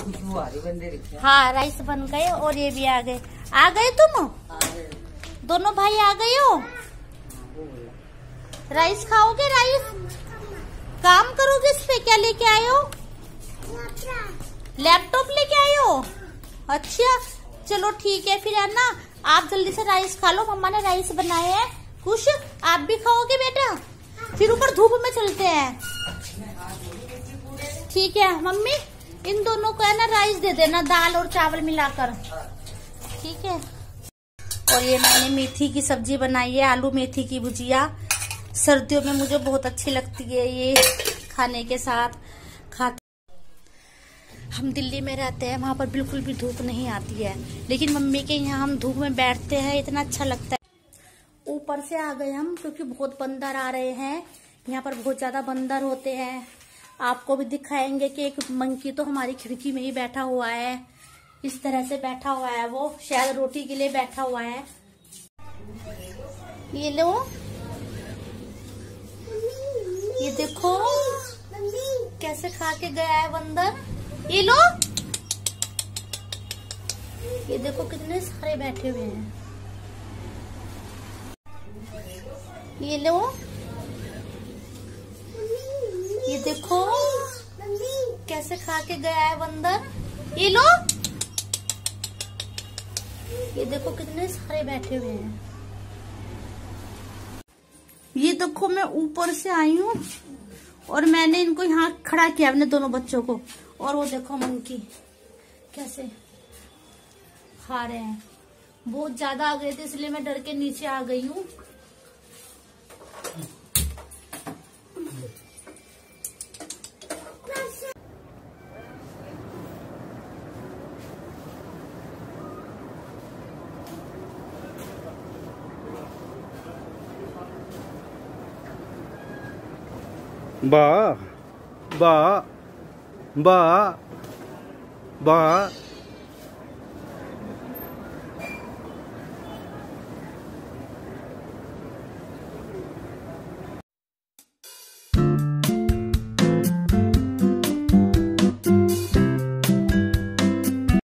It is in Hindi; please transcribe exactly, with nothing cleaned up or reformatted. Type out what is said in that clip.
खुशबू आ रही। हाँ राइस बन गए और ये भी आ गए। आ गए तुम दोनों भाई आ गए हो? राइस खाओगे? राइस काम करोगे इस पे? क्या लेके आए हो? लैपटॉप लेके आए हो? अच्छा चलो ठीक है फिर, है ना। आप जल्दी से राइस खा लो, मम्मा ने राइस बनाए हैं। खुश आप भी खाओगे बेटा? फिर ऊपर धूप में चलते हैं। ठीक है मम्मी, इन दोनों को है ना राइस दे देना, दाल और चावल मिलाकर। ठीक है। और ये मैंने मेथी की सब्जी बनाई है, आलू मेथी की भुजिया। सर्दियों में मुझे बहुत अच्छी लगती है ये खाने के साथ खाते। हम दिल्ली में रहते हैं, वहाँ पर बिल्कुल भी धूप नहीं आती है, लेकिन मम्मी के यहाँ हम धूप में बैठते हैं, इतना अच्छा लगता है। ऊपर से आ गए हम क्योंकि बहुत बंदर आ रहे हैं, यहाँ पर बहुत ज्यादा बंदर होते हैं। आपको भी दिखाएंगे कि एक मंकी तो हमारी खिड़की में ही बैठा हुआ है, इस तरह से बैठा हुआ है, वो शायद रोटी के लिए बैठा हुआ है। ये लो, ये देखो कैसे खा के गया है बंदर। ये लो, ये देखो कितने सारे बैठे हुए हैं। ये लो, ये देखो कैसे खा के गया है बंदर। ये लो, ये देखो कितने सारे बैठे हुए हैं। ये देखो मैं ऊपर से आई हूँ और मैंने इनको यहाँ खड़ा किया, अपने दोनों बच्चों को। और वो देखो मंकी कैसे खा रहे हैं। बहुत ज्यादा आ गए थे इसलिए मैं डर के नीचे आ गई हूँ। बा बा बा बा